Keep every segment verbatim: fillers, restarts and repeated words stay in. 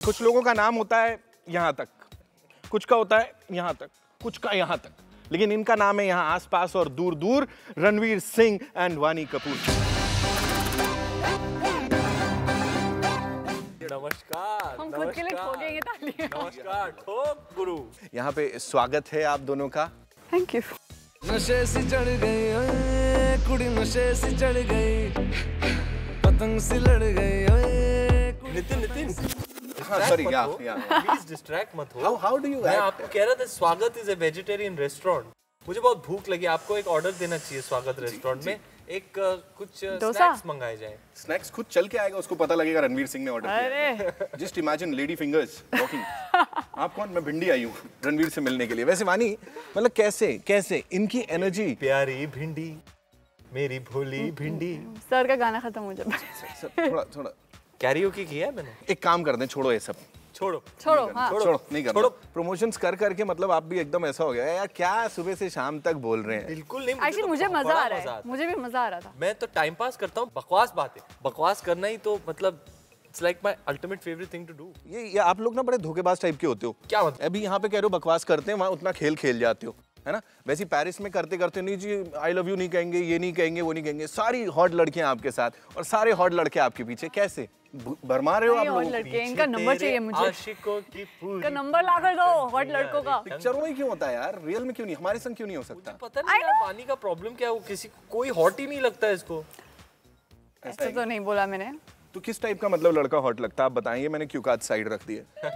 कुछ लोगों का नाम होता है यहाँ तक, कुछ का होता है यहाँ तक, कुछ का यहाँ तक, लेकिन इनका नाम है यहाँ आसपास और दूर दूर, रणवीर सिंह एंड वानी कपूर। नमस्कार। हम खुद के लिए ठोकेंगे तालियां। नमस्कार ठोक गुरु। यहाँ पे स्वागत है आप दोनों का। Thank you. नशे से चढ़ गई ओए कुड़ी, नशे से चढ़ गई, पतंग से लड़ गई ओए। नितिन नितिन सॉरी या या प्लीज डिस्ट्रैक्ट मत हो। हाउ हाउ डू यू मैं आपको कह रहा था स्वागत इज अ वेजिटेरियन रेस्टोरेंट। मुझे बहुत भूख लगी, आपको एक ऑर्डर देना चाहिए स्वागत रेस्टोरेंट में। एक uh, कुछ स्नैक्स मंगाए जाए। स्नैक्स खुद चल के आएगा, उसको पता लगेगा रणवीर सिंह ने ऑर्डर किया है। Just imagine lady fingers walking. आप कौन? मैं भिंडी आई हूँ रणवीर से मिलने के लिए। वैसे वानी मतलब कैसे कैसे इनकी एनर्जी। प्यारी भिंडी मेरी भोली भिंडी। सर का गाना खत्म हो जाए। थोड़ा थोड़ा कैरियोकी किया है मैंने। एक काम कर दें, छोड़ो ये सब, छोड़ो छोड़ो हाँ। छोड़ो नहीं करना। छोड़ो। प्रमोशंस कर करके मतलब आप भी एकदम ऐसा हो गया यार, क्या सुबह से शाम तक बोल रहे हैं। बिल्कुल नहीं। एक्चुअली मुझे मजा आ रहा है, मुझे भी मजा आ रहा था। मैं तो टाइम पास करता हूँ, बकवास बात है। बकवास करना ही तो मतलब it's like my ultimate favourite thing to do. ये ये आप लोग ना बड़े धोखेबाज टाइप के होते हो। क्या मतलब? अभी यहाँ पे कह रहे हो बकवास करते हैं, वहाँ उतना खेल खेल जाते हो, है ना। वैसे पेरिस में करते करते नहीं जी आई लव यू नहीं कहेंगे, ये नहीं कहेंगे, वो नहीं कहेंगे, सारी हॉट लड़कियां आपके साथ और सारे हॉट लड़के आपके पीछे। कैसे भरमा रहे हो आप लोग? लड़के इनका नंबर चाहिए मुझे। आशिकों की पूरी का नंबर ला कर दो हॉट लड़कों का। पिक्चरों में क्यों होता है यार, रियल में क्यों नहीं? हमारे संग क्यों नहीं हो सकता? पता नहीं यार वानी का प्रॉब्लम क्या है, वो किसी कोई हॉट ही नहीं लगता है इसको। ऐसा तो नहीं बोला मैंने। तो किस टाइप का मतलब लड़का हॉट लगता है आप बताएंगे? मैंने क्यों काज साइड रख दिया।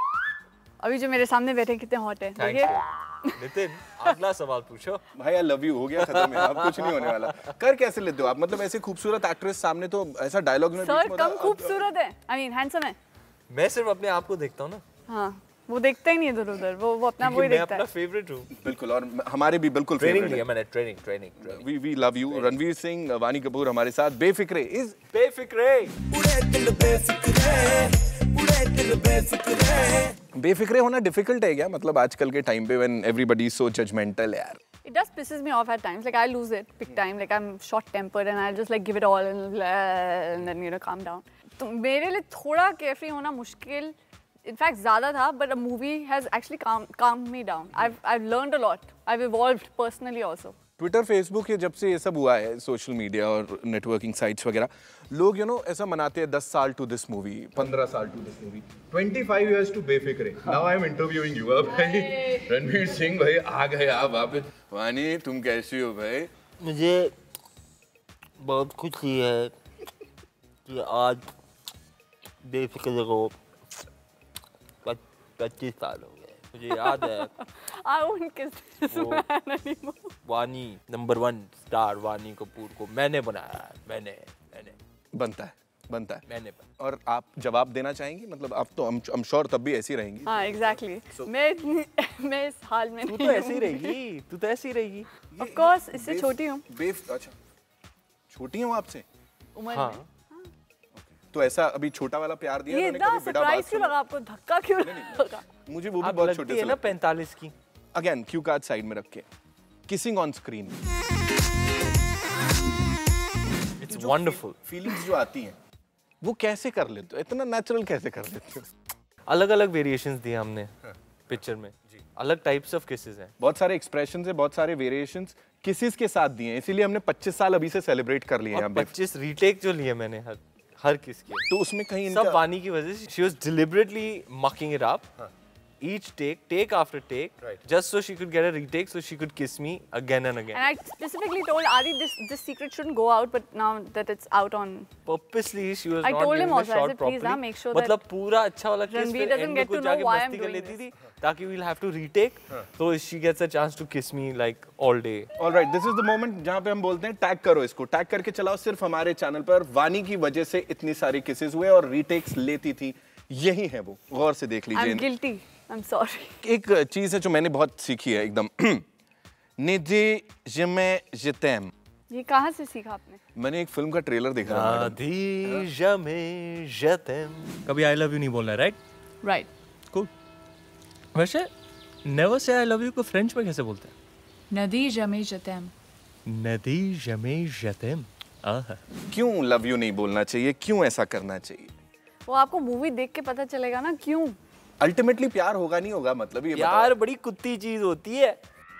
अभी जो मेरे सामने बैठे कितने हॉट है देखिए। नितिन अगला सवाल पूछो। भाई आई लव यू हो गया खत्म है, अब कुछ नहीं होने वाला। कर कैसे लेते हो आप? मतलब ऐसे खूबसूरत एक्ट्रेस सामने तो ऐसा डायलॉग में सर कम खूबसूरत है, आई मीन हैंडसम है। मैं सिर्फ अपने आप को देखता हूँ ना। हाँ वो देखता ही नहीं इधर उधर, वो वो अपना वही मैं देखता अपना है। फेवरेट हूँ। बिल्कुल, और हमारे भी बिल्कुल ट्रेनिंग फेवरेट लिया है। मैंने, training training we we love you. Ranveer Singh, Vaani Kapoor हमारे साथ। बेफिक्रे इज बेफिक्रे। उड़े दिल बेफिक्रे, उड़े दिल बेफिक्रे। बेफिक्रे होना डिफिकल्ट है क्या मतलब आजकल के टाइम पे when everybody is so judgemental यार? It does pisses me off at times. Like I lose it big time. Like I'm short-tempered and I'll just like give it all and, and then you know calm down. तो मेरे लिए थोड़ा carefree होना मुश्किल, in fact ज़्यादा था. But a movie has actually calm calmed me down. I've I've learned a lot. I've evolved personally also. Twitter, Facebook, ये जब से ये सब हुआ है, सोशल मीडिया और नेटवर्किंग साइट्स वगैरह, लोग यू नो ऐसा मनाते हैं दस साल टू दिस मूवी, पंद्रह साल to this movie, twenty five years to Befikre. Now I am interviewing you. अब भाई रणवीर सिंह भाई आ गए आप वापस। वानी तुम कैसी हो भाई? मुझे बहुत खुशी है कि आज बेफिक्र को पच्चीस साल हो गए। मुझे याद है I won't kiss this man anymore. Vaani number one star Vaani Kapoor को मैंने बनाया है। मैंने मैंने बनता है बनता है मैंने बनाया। और आप जवाब देना चाहेंगी? मतलब आप तो I'm श्योर तब भी ऐसी रहेंगी। हाँ exactly. मैं इतनी- मैं इस हाल में तू नहीं तो ऐसी रहेगी, तू तो ऐसी रहेगी। Of course इससे छोटी हूँ बेफ अच्छा छोटी हूँ आपसे? उम्र हाँ। में। तो ऐसा अभी छोटा वाला प्यार दिया ये इन्होंने, इतना कभी बिड़ा बात सरप्राइज क्यों सुना? लगा आपको? धक्का क्यों लगा? मुझे वो भी आप बहुत लगती छोटे है से ना पैंतालीस की। अगेन क्यू कार्ड साइड में रख के kissing on screen, it's wonderful. Feelings जो आती हैं वो कैसे कर लेते हो? इतना नेचुरल कैसे कर लेते हो? अलग अलग वेरिएशंस दिए हमने पिक्चर में। अलग टाइप्स ऑफ किसेस हैं। बहुत सारे एक्सप्रेशंस है, बहुत सारे वेरिएशंस किसिस के साथ दिए हैं, इसीलिए हमने पच्चीस साल अभी से सेलिब्रेट कर लिए हैं और यहाँ पे। पच्चीस रीटेक जो लिए मैंने हर हर किस के। तो उसमें कहीं सब इनका वानी की वजह से she was deliberately making it up each take take after take Right. just so she could get a retake so she could kiss me again and again. And I specifically told Adi this this secret shouldn't go out, but now that it's out on, Purposely she was I not told him giving the also, I shot said, please, properly. हाँ, make sure मतलब पूरा अच्छा वाला kiss Ranveer फिर doesn't end में get to कुछ know जाके why मस्ती I'm कर doing लेती this. थी ताकि we'll have to retake so she gets a chance to kiss me like all day. Alright, this is the moment जहाँ पे हम बोलते हैं टैग करो इसको, टैग करके चलाओ सिर्फ हमारे चैनल पर। वानी की वजह से इतनी सारी किसेस हुए और रीटेक्स लेती थी, यही है वो, गौर से देख लीजिए। I'm guilty. I'm sorry. एक चीज है जो मैंने बहुत सीखी है एकदम निजे जमे जतैम। ये कहाँ से सीखा आपने? मैंने एक फिल्म का ट्रेलर देखा था मैडम। आधी जमे जतम। कभी आई लव यू नहीं बोलना है, राइट? Right. कूल। वैसे नेवर से आई लव यू को फ्रेंच में कैसे बोलते हैं? नदी जमे जतम। नदी जमे जतम। आहा। क्यों लव यू नहीं बोलना चाहिए? क्यों ऐसा करना चाहिए? वो आपको मूवी देख के पता चलेगा ना क्यों। अल्टीमेटली प्यार होगा नहीं होगा, मतलब ये प्यार बड़ी कुत्ती चीज होती है।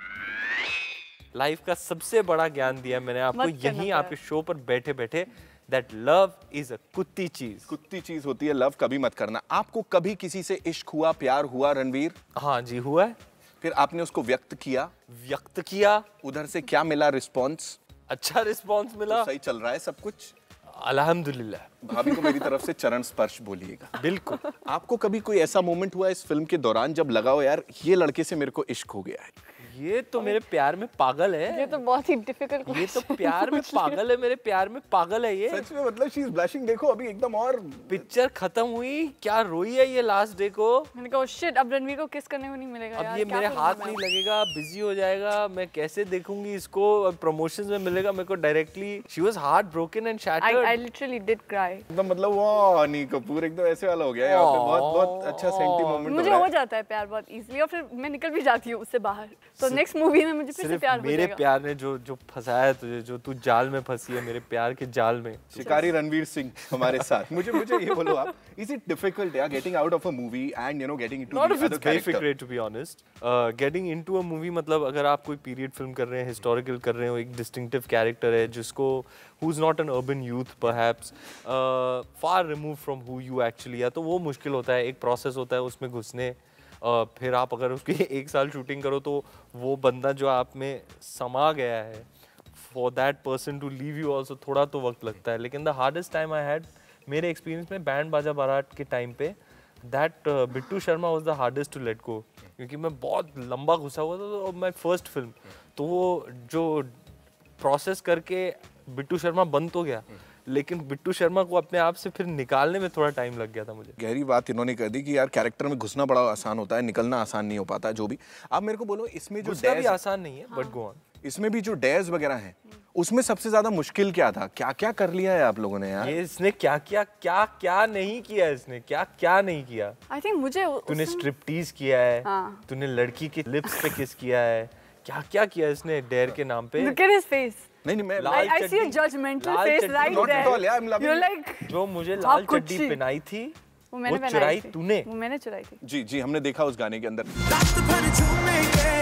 लाइफ का सबसे बड़ा ज्ञान दिया मैंने आपको यहीं आपके शो पर बैठे बैठे, that love is a कुत्ती चीज। कुत्ती चीज होती है, लव कभी मत करना। आपको कभी किसी से इश्क हुआ, प्यार हुआ रणवीर? हाँ जी हुआ है। फिर आपने उसको व्यक्त किया? व्यक्त किया। उधर से क्या मिला रिस्पॉन्स? अच्छा रिस्पॉन्स मिला। तो सही चल रहा है सब कुछ? अल्हम्दुलिल्लाह। भाभी को मेरी तरफ से चरण स्पर्श बोलिएगा। बिल्कुल। आपको कभी कोई ऐसा मोमेंट हुआ इस फिल्म के दौरान जब लगा हो यार ये लड़के से मेरे को इश्क हो गया है? ये तो मेरे प्यार में पागल है। ये तो बहुत ही डिफिकल्ट। ये तो प्यार में पागल है, मेरे प्यार में पागल है ये। सच में, मतलब शी इज ब्लशिंग। देखो अभी एकदम, और पिक्चर खत्म हुई क्या रोई है ये लास्ट डे को। मैंने कहा शिट, अब रणवीर को किस करने को नहीं मिलेगा अब यार, ये क्या मेरे करूं हाथ मैं? नहीं लगेगा, बिजी हो जाएगा, मैं कैसे देखूंगी इसको। प्रमोशंस में मिलेगा मेरे को directly. She was heart broken and shattered. I literally did cry. एकदम, मतलब वाह अनी कपूर एकदम ऐसे वाला हो गया यहाँ पे। बहुत बहुत अच्छा सेंटी मोमेंट मुझे हो जाता है प्यार बहुत इजीली, और फिर मैं निकल भी जाती हूँ उससे बाहर। तो नेक्स्ट मूवी में मुझे फिर से प्यार हो मेरे जाएगा। प्यार ने जो जो फंसाया है तुझे, जो तू जाल में फंसी है मेरे प्यार के जाल में। शिकारी रणवीर सिंह हमारे साथ। मुझे मुझे ये बोलो आप, इज इट डिफिकल्ट यार getting out of a movie and you know getting into the Not if other it's character? very great to be honest. Uh, getting into a movie, मतलब अगर आप कोई पीरियड फिल्म कर रहे हैं, historical कर रहे हो, एक डिस्टिंक्टिव कैरेक्टर है जिसको who's not an urban youth perhaps, uh, far removed from who you actually are, तो वो मुश्किल होता है। एक प्रोसेस होता है उसमें घुसने। uh, फिर आप अगर उसकी एक साल शूटिंग करो तो वो बंदा जो आप में समा गया है, for that person to leave you also थोड़ा तो वक्त लगता है। लेकिन the hardest time I had मेरे एक्सपीरियंस में बैंड बाजा बारात के टाइम पे, that Bittoo Sharma was the hardest to let go, क्योंकि मैं बहुत लंबा घुसा हुआ था। तो माय फर्स्ट फिल्म, तो वो जो प्रोसेस करके बिट्टू शर्मा बंद तो गया, लेकिन बिट्टू शर्मा को अपने आप से फिर निकालने में थोड़ा टाइम लग गया था मुझे। गहरी बात इन्होंने कर दी कि यार कैरेक्टर में घुसना बड़ा आसान होता है, निकलना आसान नहीं हो पाता। जो भी आप मेरे को बोलो, इसमें जो घुसना भी dares- आसान नहीं है, बट गो ऑन। इसमें भी जो डेयर्स वगैरह हैं, उसमें सबसे ज्यादा मुश्किल क्या था? क्या क्या कर लिया है आप लोगों ने यार? ये इसने क्या क्या क्या क्या नहीं किया, इसने क्या क्या नहीं किया। आई थिंक मुझे तूने स्ट्रिपटीज किया है, हाँ। तूने लड़की के लिप्स पे किस किया है, क्या क्या किया इसने डेयर के नाम पे। Look at his face. नहीं नहीं मैं लाल I, I see a चड्डी- judgmental लाल face चड्डी- right Not at all, there. yeah, I'm loving You're it. like जो मुझे लाल कुछ चड्डी ही। पहनाई थी वो मैंने वो पहनाई चुराई थी। तूने। वो मैंने चुराई थी। जी जी हमने देखा उस गाने के अंदर। रात भर झूमेंगे,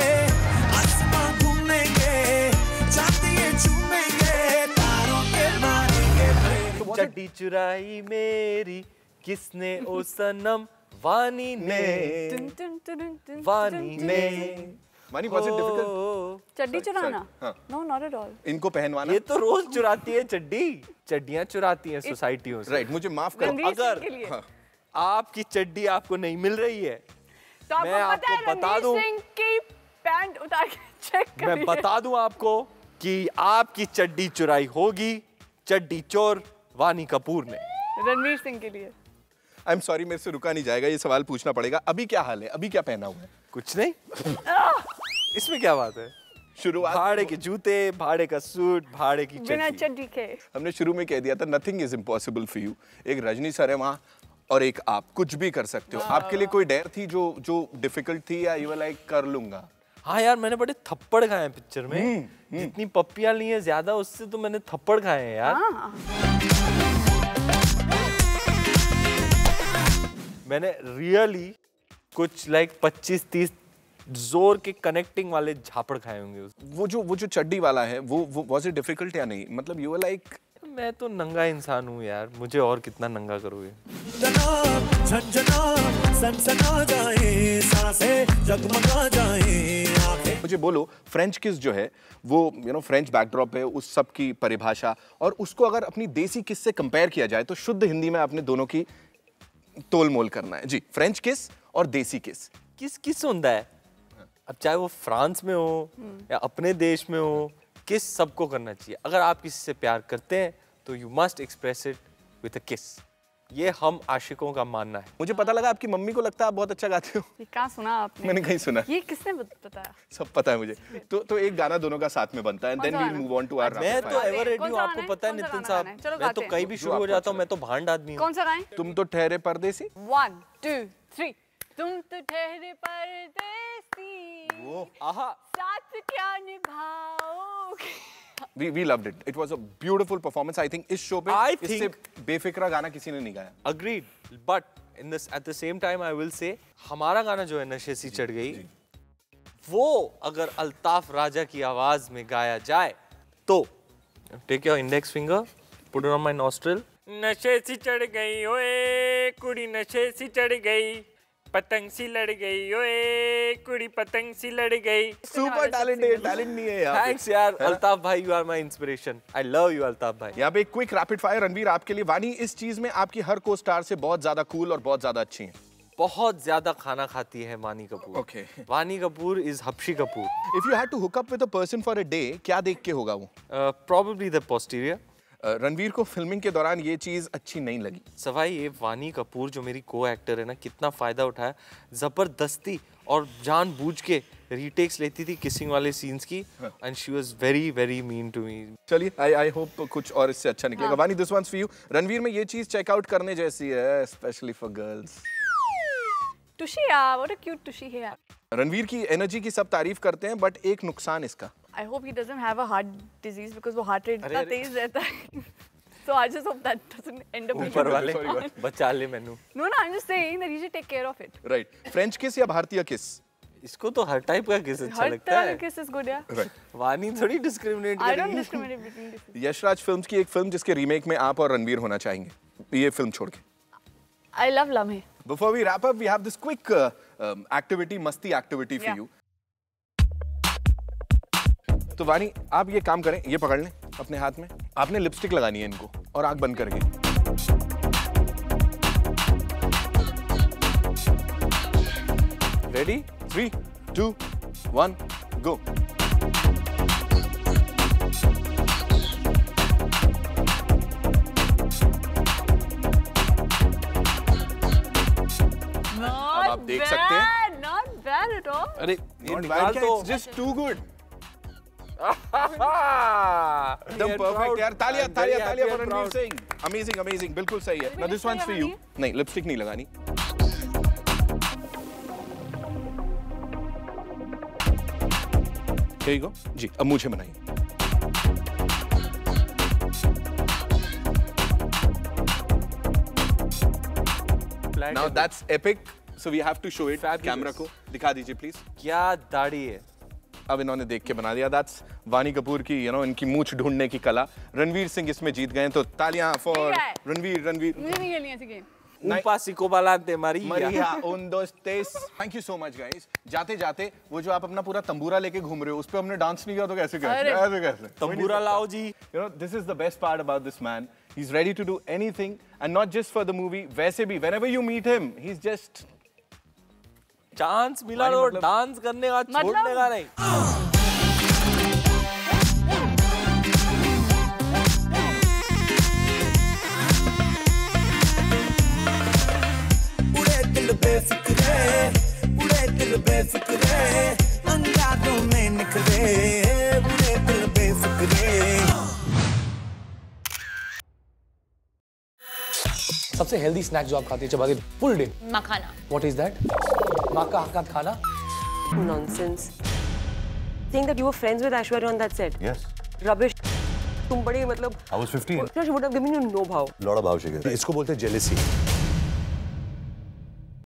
आसमां घूमेंगे, चांदिये चूमेंगे, तारों के मारेंगे। चड्डी चुराई मेरी किसने ओ सनम, वानी ने टुन टुन टुन टुन वानी टुन ने। टुन। मानी was it difficult? ओ, चड्डी चुराना? हाँ। No, not at all. इनको पहनवाना? ये तो रोज चुराती है चड्डी, चड्डियां चुराती हैं सोसाइटियों से। राइट, मुझे माफ करो। रणवीर सिंह अगर के लिए। हाँ, आपकी चड्डी आपको नहीं मिल रही है, तो आपको मैं पता है आपको बता रणवीर दूं- सिंह की पैंट उतार के चेक करिए। मैं बता दूं आपको कि आपकी चड्डी चुराई होगी चड्डी चोर वानी कपूर ने। रणवीर सिंह के लिए। आई एम सॉरी, मेरे से रुका नहीं जाएगा, ये सवाल पूछना पड़ेगा। अभी क्या हाल है? अभी क्या पहना हुआ है? कुछ नहीं, इसमें क्या बात है। शुरुआत भाड़े के जूते, भाड़े का सूट, भाड़े की बिना चड्डी। चड्डी के। हमने शुरू में कह दिया था nothing is impossible for you. एक रजनी सर है वहाँ और एक आप, कुछ भी कर सकते हो। आपके लिए कोई डेयर थी जो जो डिफिकल्ट थी, या यू लाइक कर लूंगा? हाँ यार, मैंने बड़े थप्पड़ खाए हैं पिक्चर में। जितनी पप्पियां ली हैं ज्यादा, उससे तो मैंने थप्पड़ खाए हैं यार। हाँ। मैंने रियली कुछ लाइक पच्चीस तीस जोर के कनेक्टिंग वाले झापड़ खाए होंगे उस। वो जो वो जो चड्डी वाला है, वो वो वाज इट डिफिकल्ट या नहीं? मतलब यू लाइक, मैं तो नंगा इंसान हूँ यार, मुझे और कितना नंगा करोगे। जना झंझना सनसना जाए, सांसें जगमगा जाए, आंखें। मुझे बोलो, फ्रेंच किस जो है वो यू नो फ्रेंच बैकड्रॉप है, उस सब की परिभाषा, और उसको अगर अपनी देसी किस से कंपेयर किया जाए तो शुद्ध हिंदी में आपने दोनों की तोल मोल करना है जी। फ्रेंच किस और देसी किस। किस किस होता है, अब चाहे वो फ्रांस में हो या अपने देश में हो, किस सबको करना चाहिए। अगर आप किसी से प्यार करते हैं तो you must express it with a kiss. ये हम आशिकों का मानना है। मुझे पता लगा आपकी मम्मी को लगता है आप बहुत अच्छा गाते हो। ये कहाँ सुना आपने? मैंने कहीं सुना। ये किसने बताया? सब पता है मुझे। तो तो एक गाना दोनों का साथ में बनता है, then we move on to our main rapid तो फायर। एवर रेडी कौन हूँ, सा आपको गाना है? पता है कौन सा नितिन गाना साहब। है? चलो मैं तो गाते कहीं हैं। भी जो शुरू हो आपको जाता हूँ, अच्छा मैं तो भांड आदमी हूँ। कौन सा गाएं? तुम तो ठहरे परदेसी। One, two, three. तुम तो ठहरे परदेसी, आहा, साथ क्या निभाओगे? We we loved it. It was a beautiful performance. I think इस show पे I इससे think- बेफिक्रा गाना किसी ने नहीं गाया. Agreed. But in this at the same time I will say हमारा गाना जो है नशे सी चढ़ गई वो अगर अल्ताफ राजा की आवाज में गाया जाए तो take your index finger, put it on my nostril. नशे सी चढ़ गई ओए कुड़ी नशे सी चढ़ गई पतंग सी लड़ गई ओए कुड़ी पतंग सी लड़ गई. Super talented, talent नहीं है यार. Thanks यार अल्ताफ भाई, you are my inspiration. I love you Altaf भाई. यहाँ पे एक क्विक रैपिड फायर रणवीर आपके लिए. वानी इस चीज में आपकी हर को स्टार से बहुत ज्यादा कूल और बहुत ज्यादा अच्छी है. बहुत ज्यादा खाना खाती है वानी कपूर. Okay. वानी कपूर इज हबशी Kapoor. If you had to hook up with a person for a day, क्या देख के होगा वो? Uh, probably the posterior. Uh, Ranveer को फिल्मिंग के दौरान ये चीज अच्छी नहीं लगी. सवाई ये वानी कपूर जो मेरी को एक्टर है ना कितना फायदा उठाया. जबरदस्ती और जानबूझ के रीटेक्स लेती थी किसिंग वाले सीन्स की and she was very very mean to me. चलिए आई आई होप कुछ और इससे अच्छा निकलेगा. Vani this one's for you. Ranveer में ये चीज चेकआउट करने जैसी है, specially for girls. Tushy, yeah, what a cute Tushy here. Ranveer की एनर्जी की सब तारीफ करते हैं बट एक नुकसान इसका. I hope he doesn't have a heart disease because वो heart rate इतना तेज रहता है. So I just hope that doesn't end up being ऊपर a वाले con. बचा ले मैनू. No, no, I'm just saying that he should take care of it. Right. French kiss या भारतीय किस? इसको तो हर टाइप का किस अच्छा हर लगता तरह है. का kiss is good, yeah. Right. Vani थोड़ी डिस्क्रिमिनेट I don't करेगी. discriminate between kisses. Yashraj films की एक फिल्म जिसके रीमेक में आप और रणवीर होना चाहेंगे, ये फिल्म छोड़ के. I love Lamhe. Before we wrap up, we have this quick uh, um, activity, मस्ती activity for Yeah. you. तो वानी आप ये काम करें, ये पकड़ लें अपने हाथ में. आपने लिपस्टिक लगानी है इनको और आंख बंद करके. Ready? Three, two, one, go. Not आप देख सकते हैं. bad, not bad at all. अरे ये Not निकाल bad, तो. it's just too good. एकदम एकदम परफेक्ट यार. तालियां तालियां तालियां for Ranveer Singh. Amazing amazing, बिल्कुल सही है. Now this one's for you. नहीं, लिपस्टिक नहीं लगानी. Here you go. जी, अब मुझे बनाइए. Now that's epic. So we have to show it. Camera को दिखा दीजिए प्लीज. क्या दाढ़ी है. अब इन्होंने देख के बना दिया. That's वानी कपूर की, you know, इनकी मूंछ ढूंढने की कला. रणवीर सिंह इसमें जीत गए. तो तालियां for रणवीर. रणवीर. मुझे नहीं खेलनी ऐसी गेम. ऊपा सिको बालांते Maria. Maria, un, dos, tres. Thank you so much, guys. जाते जाते वो जो आप अपना पूरा तंबूरा लेके घूम रहे हो, उस पे हमने डांस नहीं किया तो कैसे कैसे? अरे। ऐसे कैसे? तंबूरा लाओ जी. You know, this is the best part about this man. He's ready to do anything, and not just for the movie. वैसे भी, whenever you meet him, he's just. Chance मिला तो डांस करने का छोड़ने का नहीं. उड़े दिल बेफिक्रे, उड़े दिल बेफिक्रे, अंगारों में निकले, उड़े दिल बेफिक्रे. सबसे हेल्दी स्नैक जो आप खाती है चबाती full day? Makhana. What is that? माँ का हाथ का खाना? Nonsense. Think that you were friends with Aishwarya on that set. Yes. Rubbish. तुम बड़ी मतलब. I was fifteen. She would have given you no भाव. Lot of भाव she gave. इसको बोलते हैं जेलेसी.